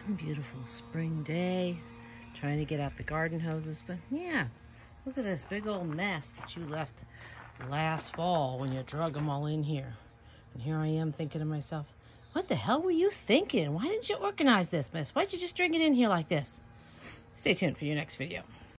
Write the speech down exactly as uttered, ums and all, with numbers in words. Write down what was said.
Beautiful spring day. Trying to get out the garden hoses, but yeah, look at this big old mess that you left last fall when you drug them all in here. And here I am thinking to myself, what the hell were you thinking? Why didn't you organize this mess? Why'd you just drag it in here like this? Stay tuned for your next video.